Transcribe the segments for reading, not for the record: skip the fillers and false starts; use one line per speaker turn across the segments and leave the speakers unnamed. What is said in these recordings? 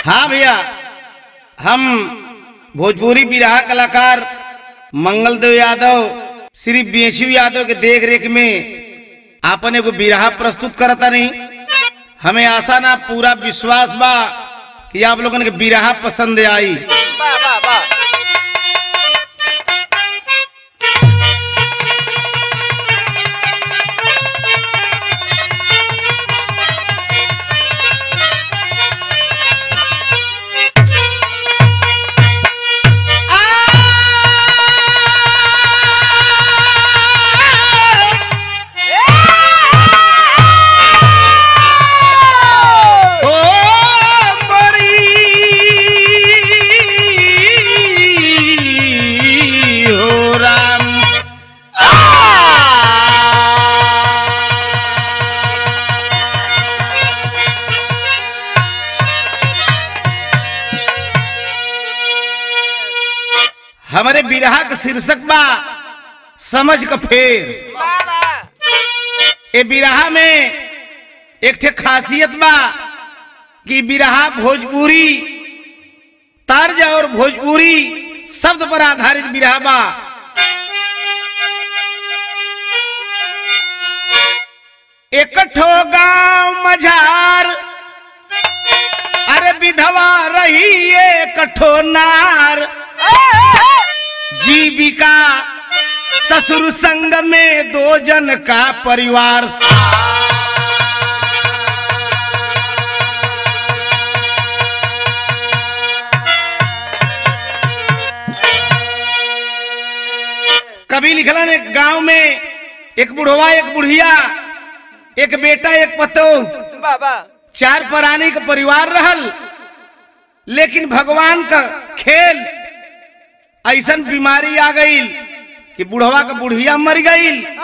हाँ भैया, हम भोजपुरी बिरहा कलाकार मंगलदेव यादव श्री बीएसयू यादव के देख रेख में आपन एगो बिरहा प्रस्तुत करता नहीं। हमें आशा ना पूरा विश्वास बा कि आप लोगन के बिरहा पसंद आई।
वाह वाह वाह।
हमारे बिरहा का शीर्षक बा समझ का फेर। ए बिरहा में एक ठे खासियत बा कि बिरहा भोजपुरी तर्ज और भोजपुरी शब्द पर आधारित बिरहा बा। एक ठो गांव मझार, अरे विधवा रही एक ठो नार, जीविका ससुर संग में 2 जन का परिवार। कभी लिखलन एक गांव में एक बुढ़वा एक बुढ़िया, एक बेटा एक पतोह, 4 प्राणी का परिवार रहल। लेकिन भगवान का खेल ऐसन बीमारी आ गई कि बुढ़वा का बुढ़िया मर गई,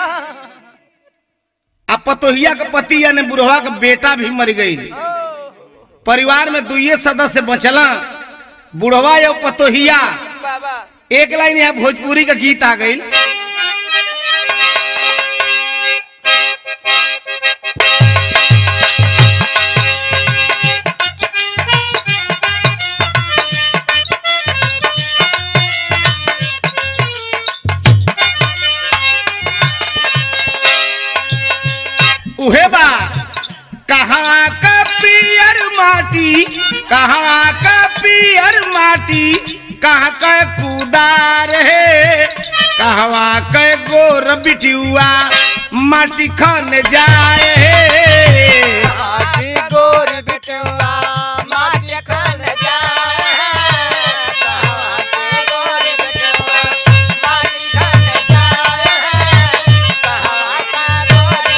अब पतोहिया का पति यानी बुढ़वा का बेटा भी मर गई। परिवार में 2 सदस्य बचला, बुढ़वा या पतोहिया। एक लाइन यहाँ भोजपुरी का गीत आ गई। उहे बा कहाँ का पियर माटी, कहाँ का पियर माटी, कहाँ का कुदार है, कहवा का गोर बिटियुआ माटी खन जाए है।
गोर बिटियुआ माटी खन जाए है, गोर बिटियुआ माटी खन जाए है, कहवा का गोर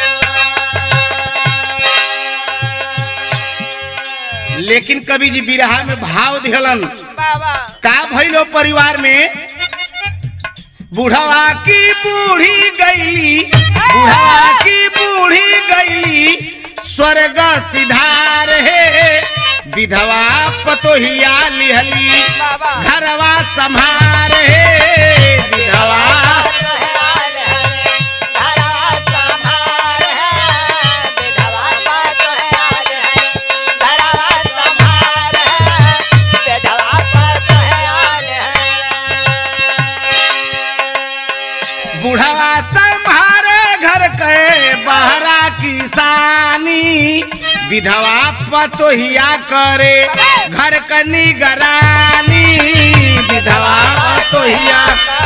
बिटियुआ।
लेकिन कवि जी बिरहा में भाव दिहलन का भइलो परिवार में। बुढ़वा की बूढ़ी गईली, बुढ़वा की बूढ़ी गईली, स्वर्ग सिधार है, विधवा पतोहिया लिहली, घरवा संभार है, विधवा बुढ़वा संभारे घर के बहरा किसानी, विधवा पतोहिया करे घर का निगरानी, विधवा पतोहिया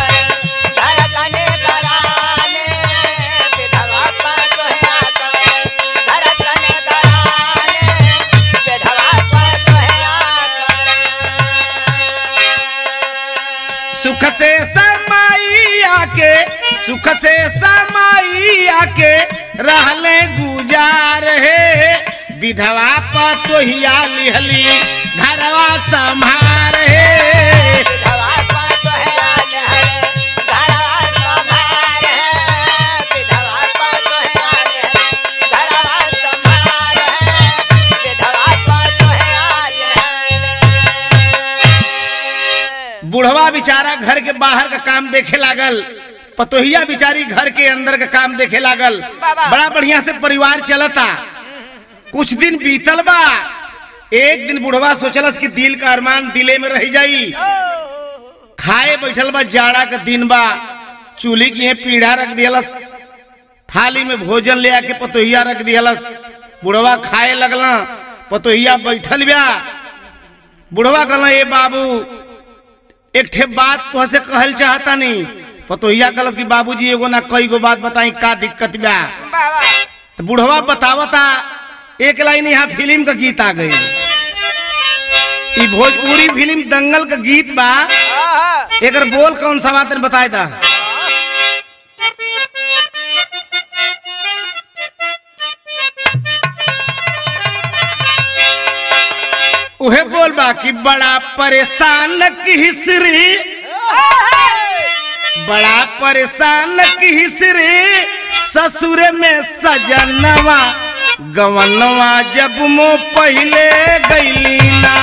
सुख से समाई आके, सुख से समाई आके रहले गुजार है, विधवा पतोहिया लिहली घरवा संभार है,
विधवा पतोहिया लिहली घरवा संभार है, विधवा पतोहिया लिहली घरवा संभार है, विधवा पतोहिया लिहली।
बुढ़वा बेचारा घर के बाहर का काम देखे लागल, पतोहिया बिचारी घर के अंदर का काम देखे लागल। बड़ा बढ़िया से परिवार चलता। कुछ दिन बीतल बा, एक दिन बुढ़वा सोचलस कि दिल का अरमान दिले में रह जाई। खाए बैठल बा, जाड़ा का दिन बा, चूल्ही की पीढ़ा रख दियलस, थाली में भोजन ले आके पतोहिया रख दियलस। बुढ़वा खाए लगला, पतोहिया बैठल बा। बुढ़वा कहला ए बाबू एक ठे बात तुहसे कहल चाहता नहीं। पतोहिया कहलस कि बाबूजी एगो ना कई गो बात बताई, का दिक्कत बा? तो बुढ़वा बतावता। एक लाइन यहाँ फिल्म का गीत आ गई। ई भोजपुरी फिल्म दंगल का गीत बा। एक बोल कौन सा बात बताए था? उहे बोल बा कि बड़ा परेशान की हिस्री, बड़ा परेशान की हिस्री, ससुर में सजनवा गवनवा जब मो पहले गईली ना।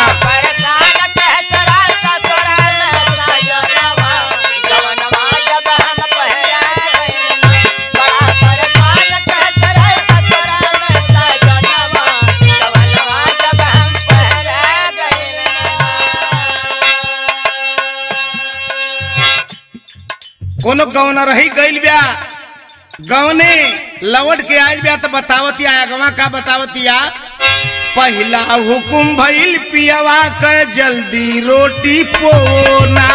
कोनो गवना रही गईल ब्या, गवने लवट के आयल ब्या तो बतावतिया अगवा का बतावतिया। पहला हुकुम भइल पियवा के जल्दी रोटी पोना,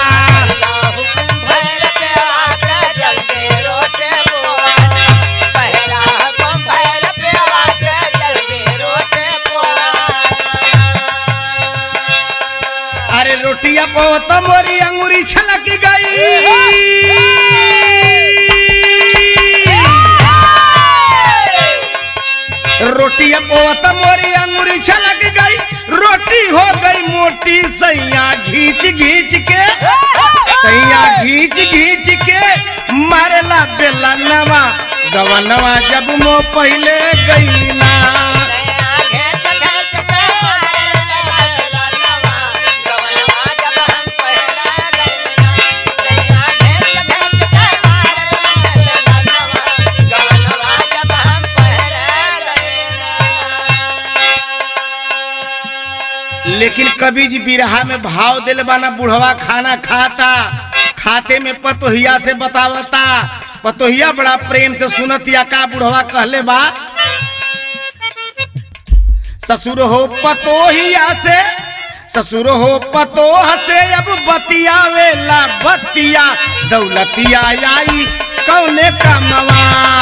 अरे रोटिया पोत मोरी अंगूरी छलक गई। रोटिया पोत मोरी अंगूरी छलक गई, रोटी हो गई मोटी। सैया घींच घींच के, सैया घींच घींच के मारला बेला नवा गवनवा जब मो पहले गई ना। लेकिन कभी जी बिरहा में भाव दिल बाना। बुढ़वा खाना खाता, खाते में पतोहिया से बतावता। पतोहिया बड़ा प्रेम से सुनतिया। का बुढ़वा कहले बा? ससुर हो पतोहिया से, ससुर हो पतोह से अब बतिया वेला बतिया, दौलतिया आई कौने कमवा।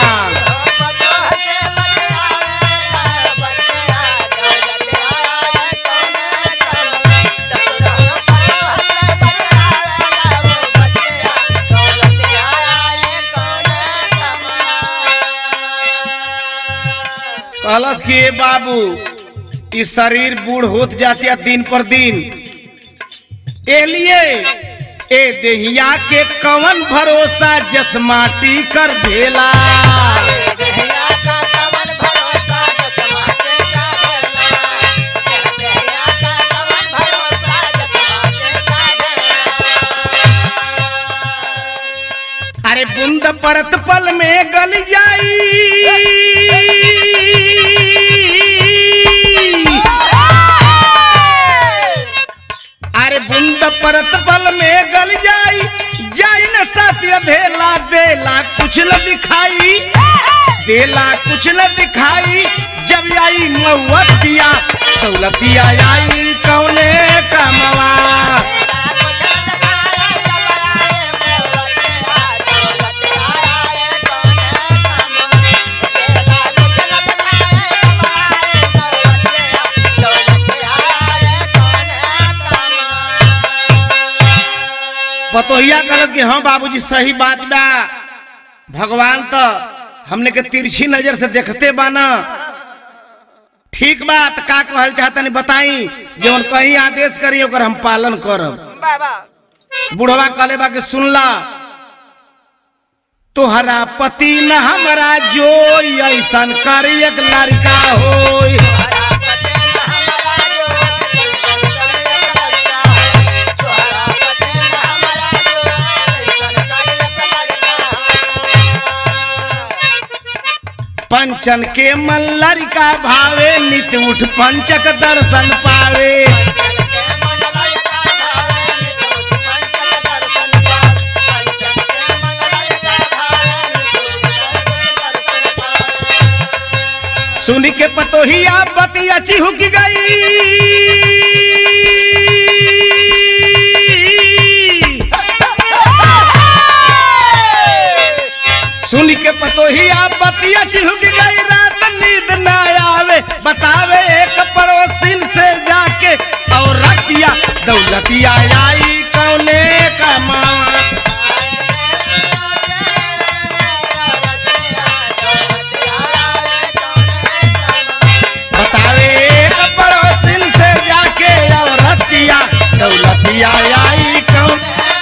कहलस कि ए बाबू इस शरीर बूढ़ होत जाती है दिन पर दिन, ए लिए ए देहिया के कवन भरोसा जस माटी कर भेला। अरे बूंद परत पल में गल जाई, अरे बूंद परत पल में गल जाई, जाई न साथी धेला देला कुछ न दिखाई, देला कुछ न दिखाई। जब आई मऊतिया दौलतिया आई कौने कमवा। पतोहिया कहलत कि हाँ बाबूजी सही बात बा, भगवान तो हमने के तिरछी नजर से देखते बाना। ठीक बात का कहल चाहता नहीं बताई, जौन कहीं आदेश करी ओकर हम पालन करब। बुढ़वा कहले बा कि सुनला, तोहरा पति न हमरा जो ऐसन करी एक लड़का होई। पंचन के मन लड़का भावे, नित उठ पंचक दर्शन पावे। सुनी के पतोहिया बतिया चिहुक गई, सुनी के पतोहिया बतिया चिहुक गई, रात नींद न आवे, बतावे एक पड़ोसिन से जाके, और रतिया दौलतिया आई कौने कमावा। बतावे एक पड़ोसिन से जाके, और रतिया दौलतिया आई कौन।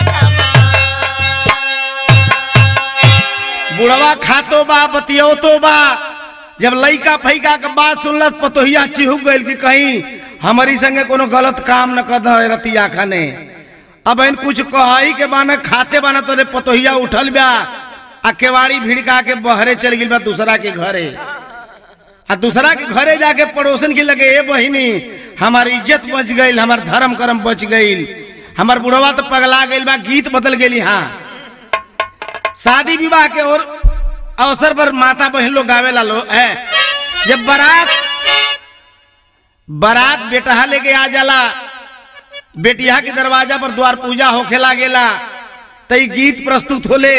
बुढ़वा खातो बा बतियो तो बा, जब लइका फैका के बात सुनलस पतोहिया चिहुक गइल कि कहीं हमारी संगे कोनो गलत काम न कर दे रतिया खाने। अब इन कुछ कहाई के बाना खाते बाना तो पतोहिया उठल बा, आ केवाड़ी भिड़का के बहरे चल गइल बा दूसरा के घरे। आ दूसरा के घरे जाके पड़ोसन की लगे, ए बहिनी हमारी इज्जत बच गई, हमार धर्म कर्म बच गई, हमार बुढ़वा तो पगला गई बा, गीत बदल गई। हाँ, शादी विवाह के और अवसर पर माता बहन लोग गावेला लो है। जब बारात बेटहा लेके आ जाला, बेटिया के दरवाजा पर द्वार पूजा होखे लागेला, तई गीत प्रस्तुत होले।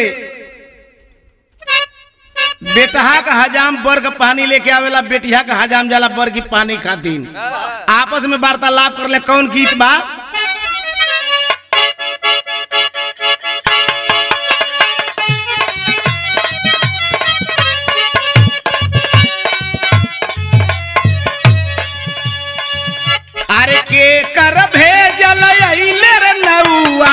बेटहा का हजाम बर का पानी लेके आवेला, बेटिया का हजाम जाला बर की पानी खातिर। आपस में वार्तालाप कर ले, कौन गीत बा? अरे के कर भेजल अइले रे नौआ,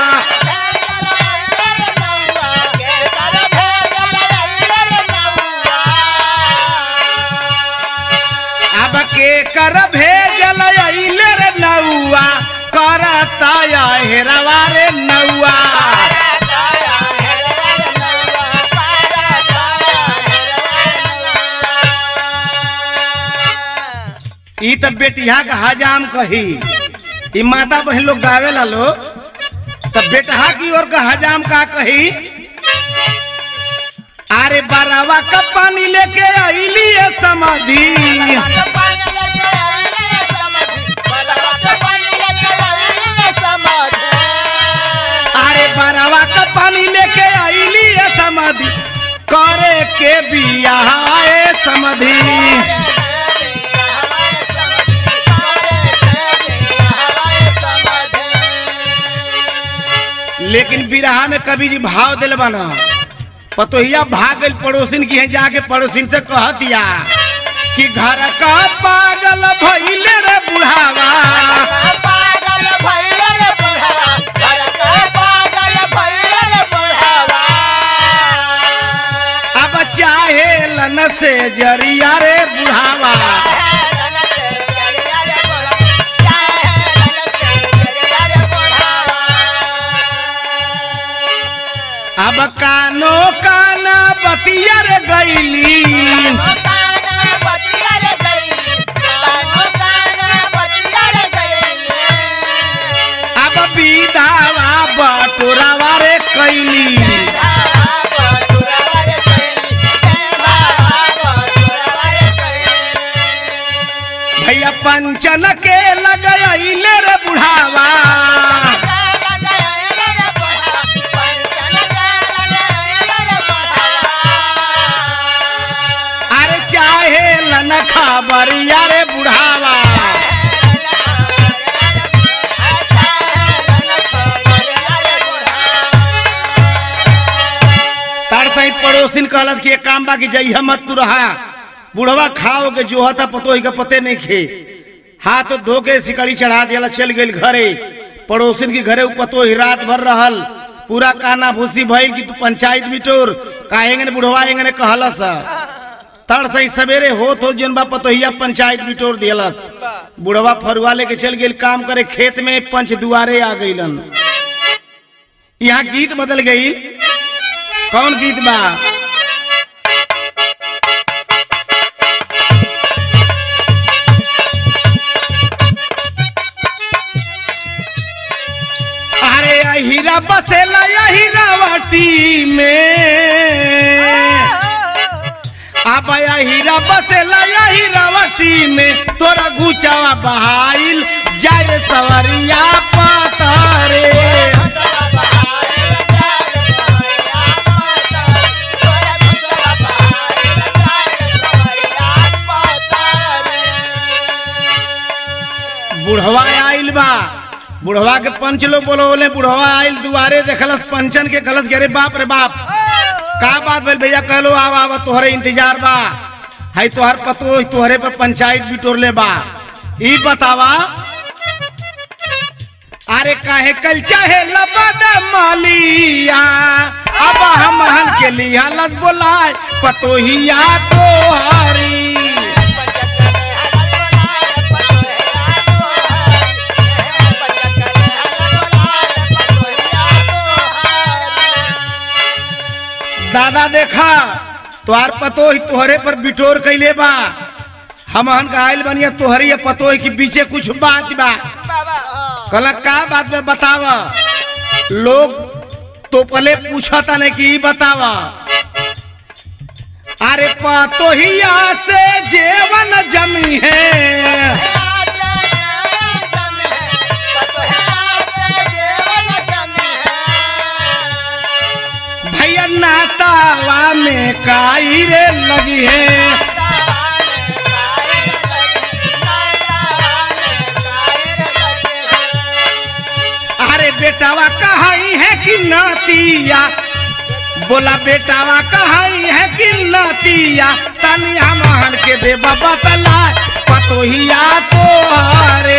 अब के कर भेजल अइले रे नौआ, करता हेरवा रे नौआ। ई तब बेटिया का हजाम कही, ई माता बहन लोग गावेला लो, तब बेटहा की ओर का हजाम का कही। अरे बरावा का पानी लेके आईली समाधि, अरे बरावा का पानी लेके आईली समाधि, करे के बियाह समाधि। लेकिन बिरहा में कभी जी भाव दिल बना, पतोहिया भाग गई पड़ोसिन की है, जाके पड़ोसिन से कह दिया कि घर का पागल भइले रे बुढ़ावा, अब चाहे लन से जरिया रे बुढ़ावा। अब कानो काना बतिया रे गईली, अब विधावा बटोरावा रे कैली। भैया पंचन के लगइले रे बुढ़ावा, खबरिया रे बुढ़ावा। तार सही पड़ोसिन कहलत कि एक काम बा कि जइहा मत तू रहा, बुढ़वा खाओ के जो हता पतोही के पते नहीं खे, हाथ धो के सिकड़ी चढ़ा दिया, चल गई घरे। पड़ोसिन की घरे पतोही रात भर रहल, पूरा काना भूसी भइल कि तू पंचायत बिटोर काहेंगे बुढ़वा एंगे कहलस। तड़ सही सवेरे होत हो जन बा पतोहिया पंचायत बिटोर दियलस। बुढ़वा फरुआ लेके चल गई काम करे खेत में, पंच दुआरे आ गईलन। यहाँ गीत बदल गई, कौन गीत बा? बसेला यही रावटी में, अब हीरा बसेला यही रावटी में, तोरा गुचावा बहाइल जाए सवरिया पतारे। बुढ़वा आइल बा, बुढ़वा के पंच लोग बोले, बुढ़वा आइल दुआरे देखलस पंचन के गलत गे, बाप रे बाप का बात बोल भैया, कहलो आवा आवा तोहरे इंतजार बा, है तोहर पतो तोहरे पर पंचायत बिटोरले बा। ई बतावा अरे काहे कल चाहे लबद मालिया, अब हम हन के लिया लग बोलाए पतोहिया तोहारी। दादा देखा तोहार पतो तोहरे पर बिटोर कैले बा, हमहन का आइल बनिया तोहरे पतो के बीचे कुछ बात बा। कहला का बात में बतावा, लोग तो पहले पूछता नहीं कि बतावा। अरे पतोहिया से जेवन जमी है, भैया नातावा में काई रे लगी है। अरे बेटावा कहाई है कि नातिया, बोला बेटावा कहाई है कि नातिया, तनी हमहन के दे बाबा तला पतोहिया तोहारे।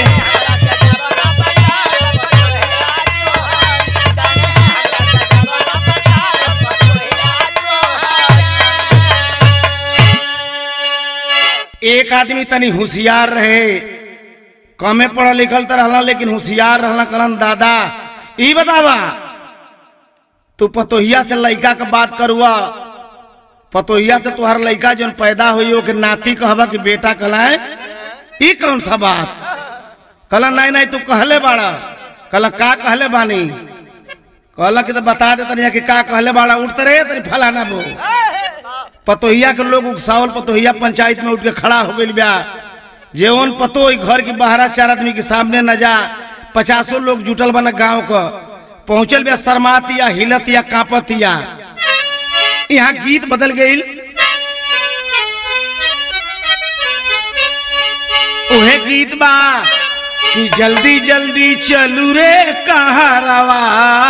एक आदमी तनी होशियार रहे, कमे पढ़ा लिखल तो रहला लेकिन होशियार रहला। करन दादा ई बतावा, तू पतोहिया से लड़का के बात करुआ, पतोहिया से तुहार लड़का जो पैदा हुई हो के नाती कहबा कि बेटा कहलाए, ई कौन सा बात? कहला नहीं नहीं तू कहले बाड़ा। कहला का कहले बानी? कहला कि तो बता दे तनिया कि का कहले बाड़ा। उठते रहे तनी फलाना बो। पतोहिया के लोग उकसावल, पतोहिया पंचायत में उठ के खड़ा हो गई बा। जेवन पतो घर की बाहर 4 आदमी के सामने न जा, 50 लोग जुटल बना गांव का, पहुंचल बा शर्मातिया हिलतिया कांपतिया। यहाँ गीत बदल गई, उहे गीत बा कि जल्दी जल्दी चलू रे कहारवा,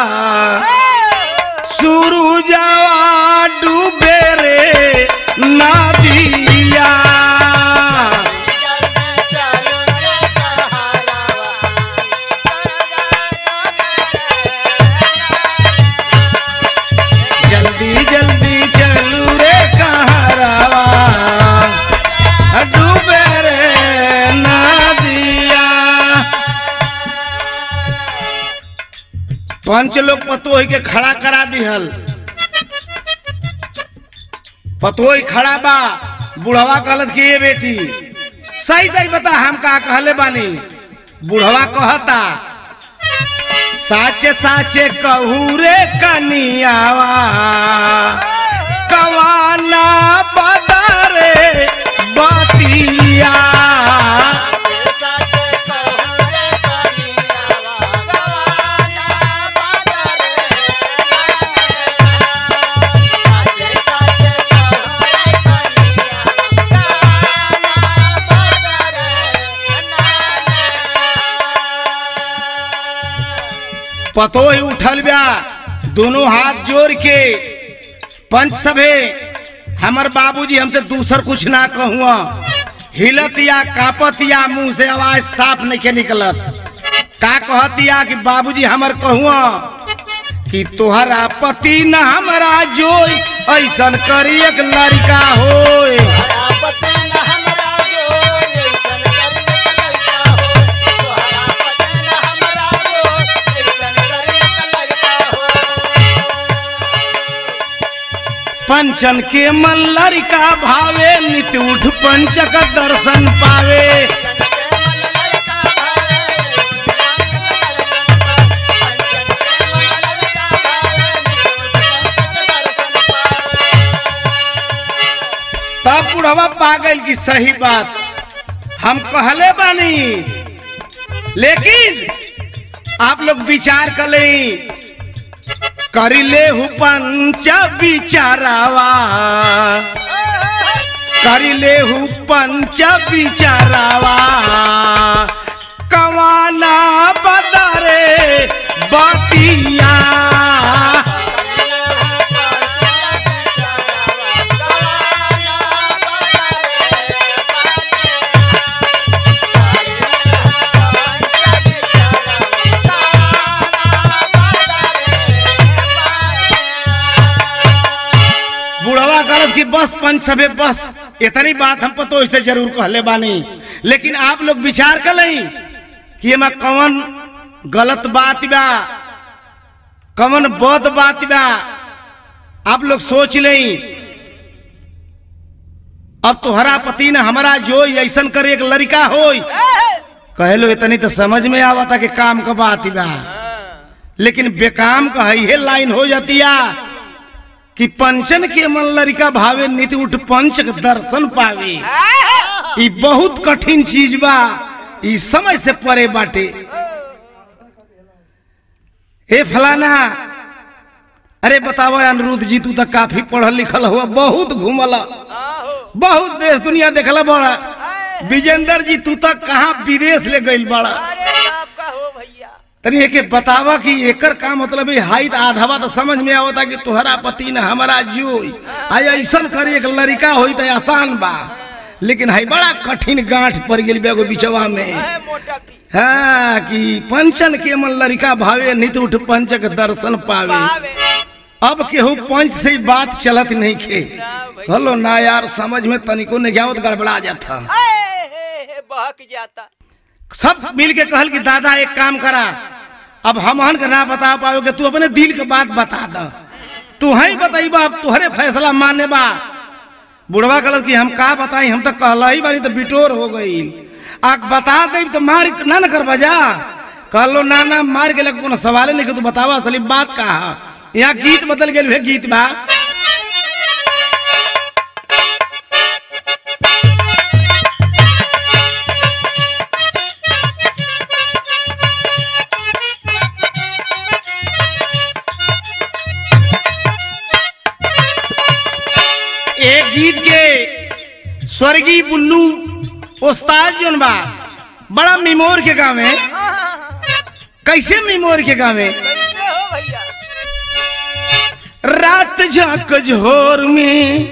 सूरजवा डूबे रे नदिया। जल्दी जल्दी चलू रे कहारवा, डूबे रे नदिया। पंच लोग पतोही के खड़ा करा दिहल, पतोही खड़ा बा। बुढ़वा कहलत कि ये बेटी सही सही बता हम का कहले बानी। बुढ़वा कहता साचे साचे कहू रे कनियावा, कवाना बदरे बतिया। पतोही उठल बा, दोनों हाथ जोड़ के पंच सभे हमर बाबूजी हमसे दूसर कुछ ना कहूँ। हिलतिया कापतिया, मुंह से आवाज साफ नहीं के निकलत। का कहतिया कि बाबूजी हमर कहूँ कि तोहरा पति न हमरा जोई, ऐसन करी एक लड़का होए। पंचन के मन लड़का भावे, नित उठ पंचक दर्शन पावे। तब बुढ़वा पागल की सही बात हम कहले बानी, लेकिन आप लोग विचार कर ले, करिले हु पंच विचारावा, करिले हु पंच विचारावा, कवाना बदरे बतिया। बुढ़वा गलत की बस पंच सबे बस इतनी बात हम पतो इसे जरूर कहले बानी, लेकिन आप लोग विचार कर लें कि एमा कौन गलत बात बा, कौन बद बात बा। आप लोग सोच लें, अब तोहरा पति ने हमारा जो ऐसा करे एक लड़का हो कहे लो, इतनी तो समझ में आवता कि काम का बात बा, लेकिन बेकाम का है लाइन हो जाती है कि पंचन के मन लड़का भावे नित उठ पंच के दर्शन पावे। ये बहुत कठिन चीज बा, ये समझ से परे बाटे। हे फलाना, अरे बताओ अनिरुद्ध जी, तू तो काफी पढ़ल लिखल हुआ, बहुत घूमल, बहुत देश दुनिया देखला बड़ा। विजेंद्र जी, तू तो कहाँ विदेश ले गई बड़ा। तनी एक बतावा कि एकर का मतलब है। हाइट आधावा तो समझ में आवता कि तुहरा पति ने हमारा जो आई ऐसा करे एक लड़का होई तो आसान बा, लेकिन है बड़ा कठिन गांठ पड़ गई बेगो बिचवा में। हाँ कि पंचन के मन लड़का भावे नित उठ पंच के दर्शन पावे। अब केहू पंच से बात चलत नहीं खे, हलो ना यार, समझ में तनिको नहीं गया तो गड़बड़ा जाता,
बहक जाता।
सब मिल के कहल कि दादा एक काम करा, अब हमहन के ना बता पाओगे, तू अपने दिल के बात बता द, तू ही बताइबा, अब तुहरे फैसला माने बा। बुढ़वा कहल कि हम का बताई, हम तो कहला ही बारी तो बिटोर हो गई, आग बता दे तो मार ना कर बजा। कहलो ना ना मार के लग सवाल नहीं कि तू बतावा असली बात कहा। यहाँ गीत बदल गए, गीत बा एक गीत के स्वर्गीय बुल्लू उस्ताद जोन बा बड़ा मिमोर के गाँव में। कैसे मिमोर के गाँव में? रात झाक झोर में,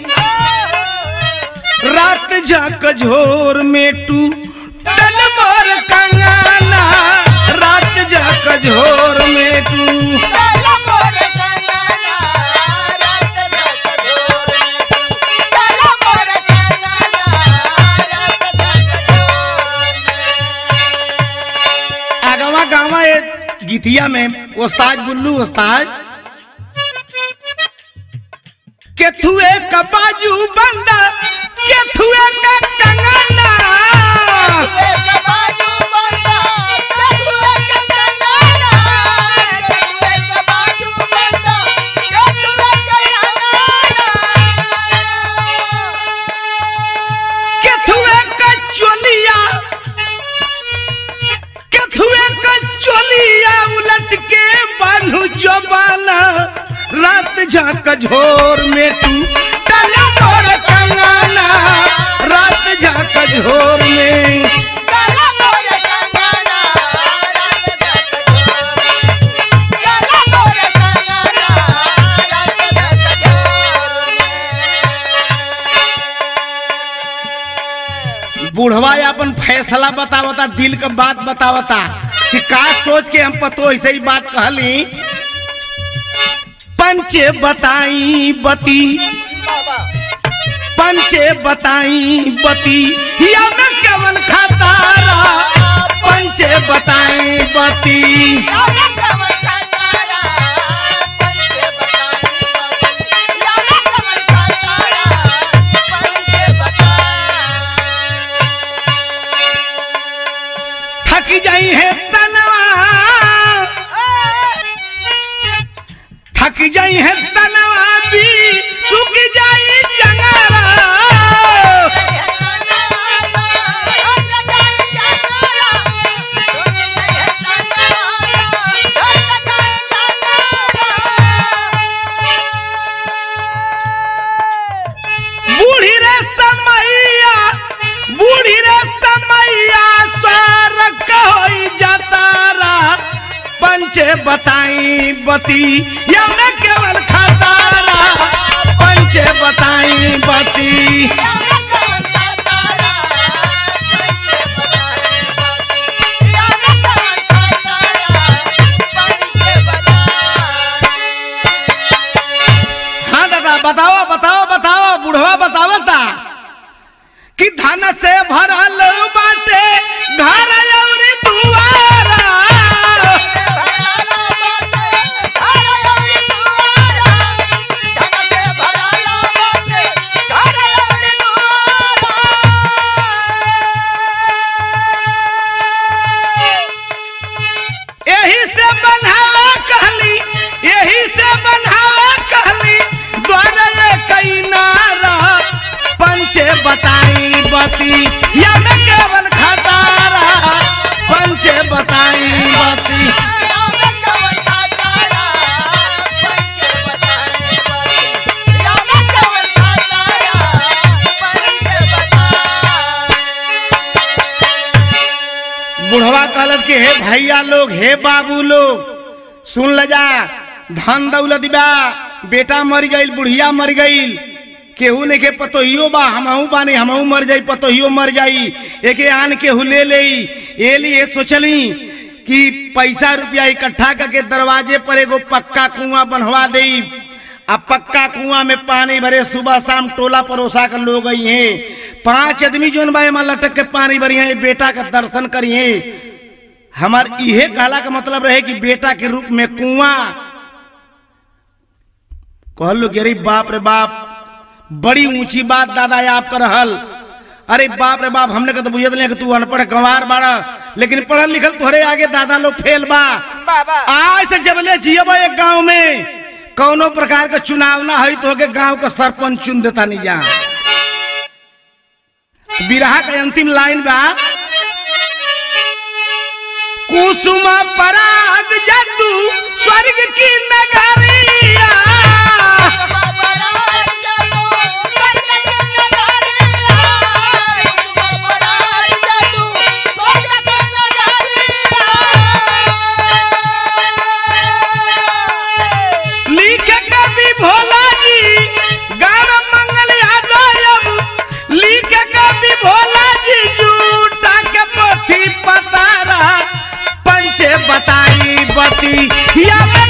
रात झाक झोर में टू टल मोर कंगना, रात झाक झोर में टू गावा गीतिया में उस्ताद बुल्लू उस्ताद केथुए का बाजू बंदा, केथुए का कंगना, केथुए का बाजू बंदा, केथुए का कंगना, केथुए का बाजू बंदा, केथुए का कंगना, केथुए का चोलिया, केथुए का चोलिया उलट के बांधू जबाना, रात झाक झोर में तू टला मोर कंगना, रात झाक झोर में टला मोर कंगना, रात झाक झोर में टला मोर कंगना, रात झाक झोर में। बुढ़वा अपन फैसला बतावता, दिल का बात बतावता कि का सोच के हम पतो ऐसे ही बात कहली। पंचे बताई बती, पंचे बताई बती, या मैं केवल खतारा, पंचे बताई बती, या मैं केवल खतारा, पंचे बताई बती, या मैं केवल खतारा, पंचे बताई। थक जाई है तनवा, थक जाई है तनवा भी, सुख जाई जंगला, पक्का हो जातारा पंचे बताई बती या मैं केवल खातारा पंचे बताई बती हाँ दादा बताओ बताओ बताओ बुढ़वा बतावता कि धन से भरल बाटे घर और दुआरा यही से बनावा कहली यही से बनावा कहली द्वारा कई नारा पंचे बताई बती या मैं केवल खातारा पंचे बताई बती बुढ़वा कहलत के हे भैया लोग हे बाबू लोग सुन ल जा धन दौलत बा बेटा मर गईल बुढ़िया मर गईल केहू ने के पतोहियो बा हमहू बानी हमहू मर जाई पतोहियो मर जाई एके आन केहू ले लेई ए लिए सोचली कि पैसा रुपया इकट्ठा करके दरवाजे पर एगो पक्का कुआं बनवा देई अब पक्का कुआं में पानी भरे सुबह शाम टोला परोसा कर लोग गई हैं 5 आदमी जोन भाई में लटक के पानी भरी है बेटा का दर्शन करिए हमार इहे कहला का मतलब रहे कि बेटा के रूप में कुआं कहलो कि अरे बाप रे बाप बड़ी ऊंची बात दादा आप कर रहल अरे बाप रे बाप हमने तो बुझे कि तू अनपढ़ गंवार बाड़ा लेकिन पढ़ल लिखल तोहरे आगे दादा लोग फेल बा आज से जबले जियब एक गांव में कौनो प्रकार का चुनाव ना है तो के गांव का सरपंच चुन देता नहीं जा बिरहा का अंतिम लाइन बा कुसुम पराग जदू स्वर्ग की नगरिया भोला जी गाँव मंगल यादव लिखे कभी भोला जी जूटा के पोथी पतारा पंचे बताई बती या